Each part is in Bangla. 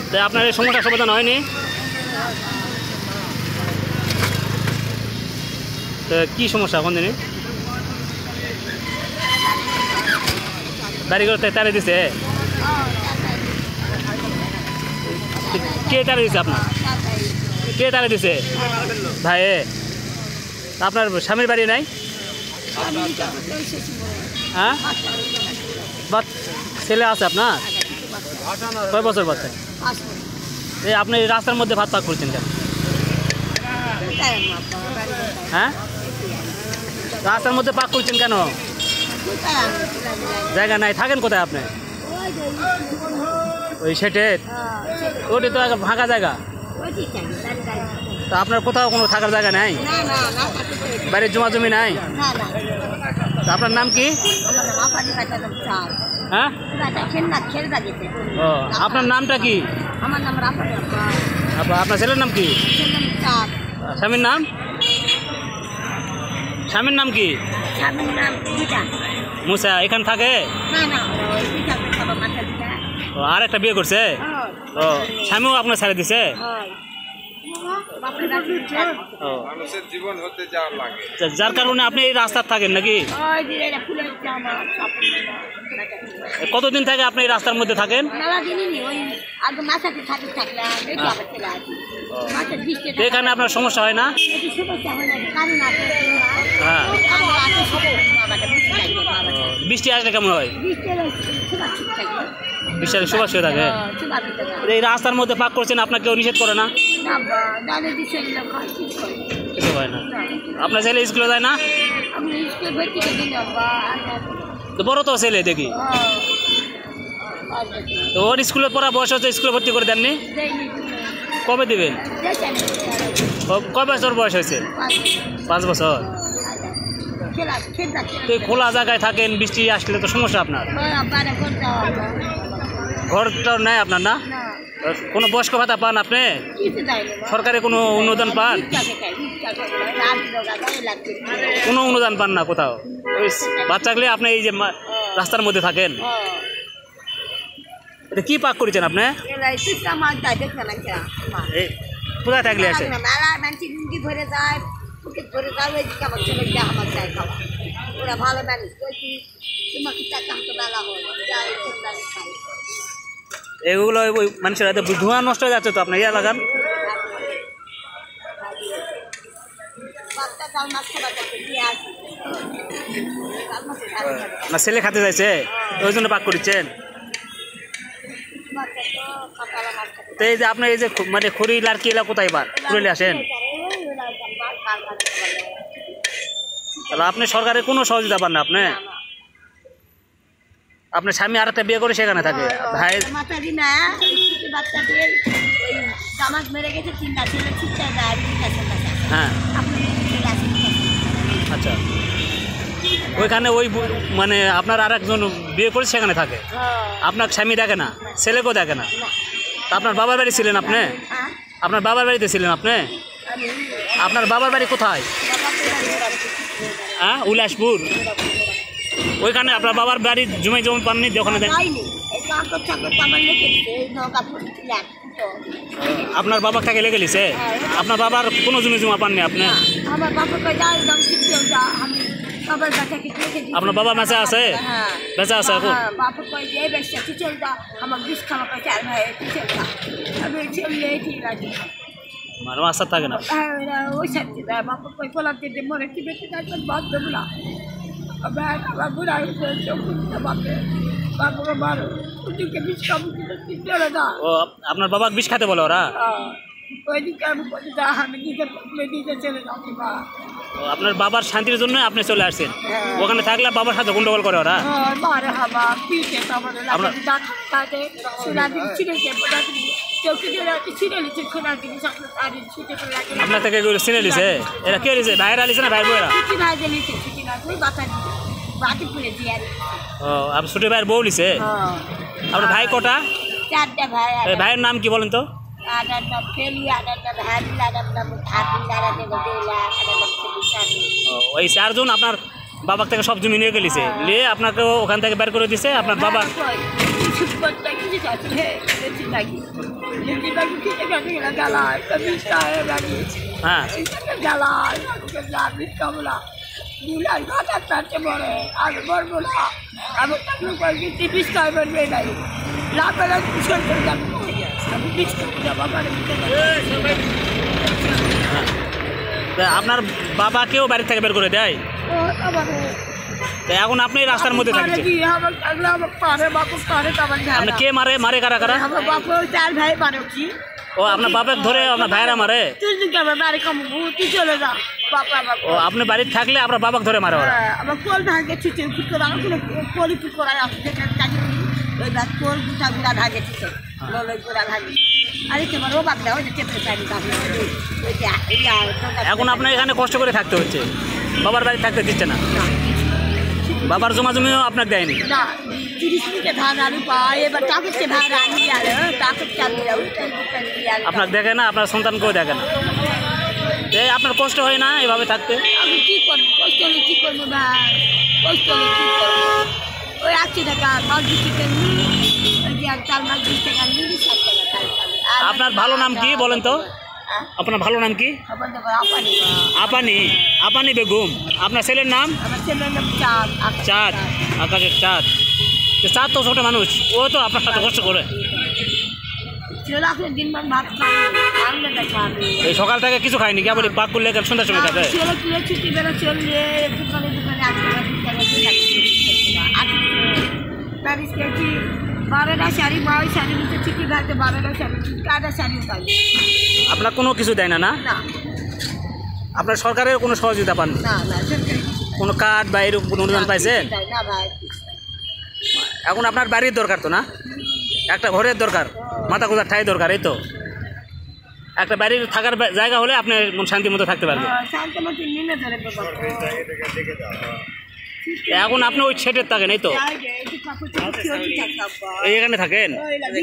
আপনার এই সমস্যার সমাধান হয়নি? তো কী সমস্যা এখন দিনই বাড়ি করতে তাড়িয়ে দিছে? কে তাড়িয়ে দিছে আপনার? কে তাড়িয়ে দিছে? ভাই আপনার স্বামীর বাড়ি নাই? হ্যাঁ, ছেলে আছে আপনার? কয় বছর বাচ্চা? এই আপনি রাস্তার মধ্যে ভাত পাক করছেন কেন? হ্যাঁ, রাস্তার মধ্যে পাক করছেন কেন? জায়গা নাই, থাকেন কোথায় আপনি? ওই সেটে ওটি তো ফাঁকা জায়গা, তা আপনার কোথাও কোনো থাকার জায়গা নাই? বাড়ির জমা জমি নাই? তা আপনার নাম কি? হ্যাঁ, ও আপনার নামটা কি? আমার নাম আপনার ছেলের নাম কি? স্বামীর নাম? স্বামীর নাম কি? মুসা। এখানে থাকে? ও আর একটা বিয়ে করছে? ও স্বামীও আপনার ছেড়ে দিছে? যার কারণে আপনি এই রাস্তার থাকেন নাকি? কতদিন থেকে আপনি এই রাস্তার মধ্যে থাকেন? এখানে আপনার সমস্যা হয় না? হ্যাঁ, বৃষ্টি আসলে কেমন হয়? বৃষ্টি সুবাস হয়ে থাকে। এই রাস্তার মধ্যে পাক করছেন, আপনার কেউ নিষেধ করে না? কিছু হয় না। আপনার ছেলে স্কুলে যায় না? তো বড় তো ছেলে দেখি, তো ওর স্কুলে পড়া বয়স হচ্ছে, স্কুলে ভর্তি করে দেননি? কবে দেবেন? কয় বছর বয়স হয়েছে? 5 বছর। তো খোলা জায়গায় থাকেন, বৃষ্টি আসলে তো সমস্যা আপনার। ঘরটা নেই আপনার না? কোনো বয়স্ক ভাতা পান আপনি? সরকারি কোনো অনুদান পান? কোনো অনুদান পান না কোথাও? ওই বাচ্চাগুলি আপনি এই যে রাস্তার মধ্যে থাকেন, এটা কি পাক করেছেন আপনি? কোথায় থাকলে আসে? এগুলো ওই মানুষের ধোঁয়া নষ্ট হয়ে যাচ্ছে তো, আপনার ইয়া লাগান। না ছেলে খাতে যাইছে, ওই জন্য পাক করেছেন। তো এই যে আপনি এই যে মানে খড়ি লাড়কি এলা কোথায় বার করে আসেন? তাহলে আপনি সরকারের কোনো সহযোগিতা পান না আপনি? আপনার স্বামী আর একটা বিয়ে করে সেখানে থাকে? ভাই হ্যাঁ, আচ্ছা, ওইখানে ওই মানে আপনার আর একজন বিয়ে করে সেখানে থাকে, আপনার স্বামী দেখে না, ছেলেকেও দেখে না? তা আপনার বাবার বাড়ি ছিলেন আপনি? আপনার বাবার বাড়িতে ছিলেন আপনি? আপনার বাবার বাড়ি কোথায়? হ্যাঁ, উল্লাসপুর। ওইখানে আপনার বাবার বাড়ির জমি জমি পাননি? ওখানে আপনার বাবার টাকা লেগে গেছে? আপনার বাবার কোনো জমি জমা পাননি আপনি? আপনার বাবা বেঁচে আছে? বেঁচে আছে এখন? মারো আশা থাকে না। ও আপনার বাবা বিষ খাতে বলে ওরা? আপনার বাবার শান্তির জন্য আপনি চলে আসছেন, ওখানে থাকলে বাবার সাথে গন্ডগোল করে ওরা? আপনার থেকে চিনে নিছে? এরা কে নিছে? ভাইয়েরা নিছে না ভাই বোয়েরা? ও আপনি ছোট ভাইয়ের বউ নিছে? আপনার ভাই কটা? 4টা ভাই। ভাইয়ের নাম কি বলেন তো? ওই 4 জন আপনার বাবার থেকে সব জমি নিয়ে গেলিছে, নিয়ে আপনাকে ওখান থেকে বের করে দিছে আপনার বাবা। হ্যাঁ তা আপনার বাবাকেও বাড়ি থেকে বের করে দেয়, তা এখন আপনি রাস্তার মধ্যে থাকছেন। আপনি কে মারে, মারে কারা কারা? ও আপনার বাপের ধরে আপনার ভাইয়েরা মারে? ও আপনি বাড়িতে থাকলে আপনার বাবাকে ধরে মারে ওরা? এখন আপনার এখানে কষ্ট করে থাকতে হচ্ছে, বাবার বাড়ি থাকতে দিচ্ছে না? বাবার জমা জমিও আপনাকে দেয়নি? আপনাকে দেখে না, আপনার সন্তানকেও দেখে না, এই আপনার কষ্ট হয় না এভাবে থাকতে? আমি কি করবো, কষ্ট হলে কি করবো ভাই, কষ্ট হলে কি করবো? ওই 80 টাকা মাছ দিতে আপনার ভালো নাম কি বলেন তো? আপনার ভালো নাম কি? আপানি, আপানি বেগম। আপনার ছেলের নাম? চাঁদ, আকাশের চাঁদ। চাঁদ তো ছোট মানুষ, ও তো আপনার সাথে কষ্ট করে। এই সকাল থেকে কিছু খায়নি, কেবল পাক করলে সন্ধ্যার সময় খাবে। আপনার কোনো কিছু দেয় না? না, আপনার সরকারের কোনো সহযোগিতা পান? কোনো কার্ড বা এরকম কোনো অনুদান পাইছেন? এখন আপনার বাড়ির দরকার তো না, একটা ঘরের দরকার, মাথা গোজার ঠাই দরকার, এই তো একটা বাড়ির থাকার জায়গা হলে আপনি শান্তি মতো থাকতে পারবেন। এখন আপনি ওই ছেটের থাকেন, এই তো এখানে থাকেন?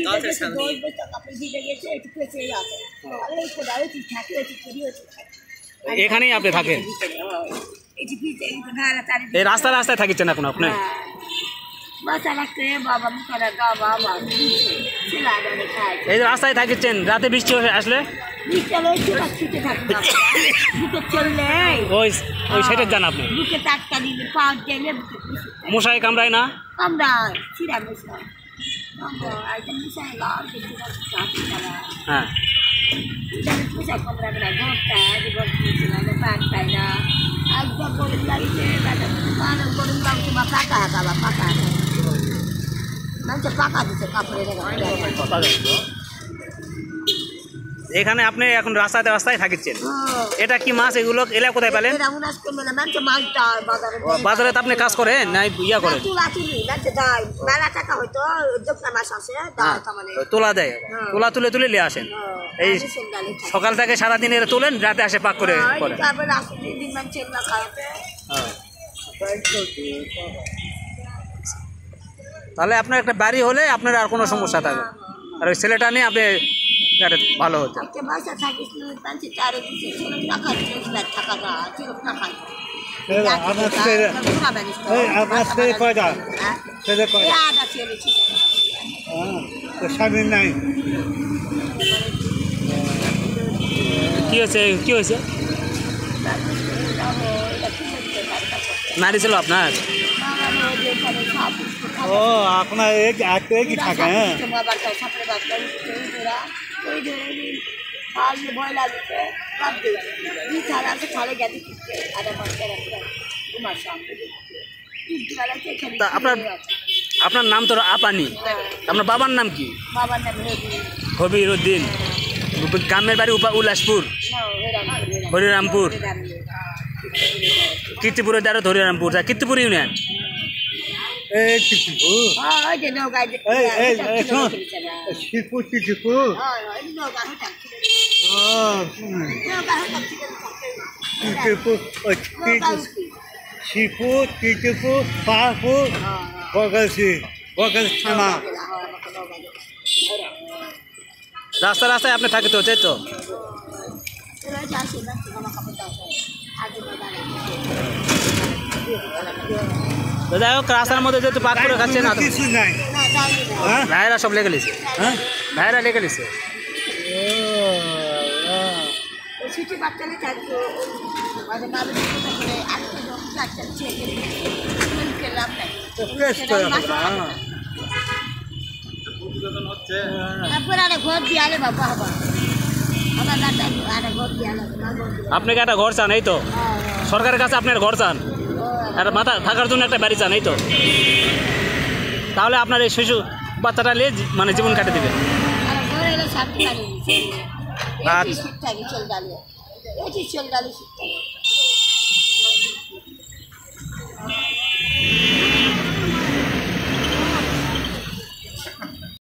এখানেই আপনি থাকেন? এই রাস্তায় রাস্তায় থাকিছেন এখন আপনি? এই রাস্তায় থাকিছেন, রাতে বৃষ্টি আসলে ওই ওই সেটের যান আপনি? মশাই কামড়ায় না? হ্যাঁ এখানে আপনি এখন রাস্তাতে রাস্তায় থাকিছেন, এটা কি মাছ এগুলো এলা কোথায় পেলেন? বাজারে আপনি কাজ করেন না ইয়া করেন? তোলা দেয়, তোলা তুলে তুলে নিয়ে আসেন, এই সকাল থেকে সারাদিন এর তোলেন, রাতে আসে পাক করে করেন। তাহলে আপনার একটা বাড়ি হলে আপনার আর কোনো সমস্যা থাকবে, আর ওই ছেলেটা নিয়ে আপনি ভালো হতো। কি হয়েছে, কি হয়েছে? নারী ছিল আপনার? ও আপনার কি থাকে? হ্যাঁ আপনার নাম তো আপানি, আপনার বাবার নাম কি? হবির উদ্দিন। গ্রামের বাড়ি উল্লাসপুর, হরিরামপুর, কীর্তিপুরের দ্বারা হরিরামপুর, কীর্তিপুর ইউনিয়ন। শিবপুর, কীর্তিপুর, পাহাড়পুর, বগলসি থানা। রাস্তায় রাস্তায় আপনি থাকতে হচ্ছে তো? তো যাই হোক রাস্তার মধ্যে যেহেতু পাক করে খাচ্ছে না তো কিছু নাই না জানি না হ্যাঁ ভাইরা সব লেগে লিছে হ্যাঁ ভাইরা লেগে লিছে ওই সিটি বাচ্চালে থাকতো আমাদের বাবু করে আজকে যখন বাচ্চা ছেলে লাভ নাই তারপর আরে ঘর দিয়ে আলে বাবা হবা আমার দাদা আরে ঘর দিয়ে আলে আপনি কি একটা ঘর চান এই তো সরকারের কাছে আপনার ঘর চান একটা মাথা থাকার জন্য একটা বাড়ি চান এই তো তাহলে আপনার এই শিশু বাচ্চাটা নিয়ে মানে জীবন কাটে দিবে আর ঘরে এলে শান্তি লাগে এই আচ্ছা। শিক্ষাকে চল ডালে এই চল ডালে শিক্ষা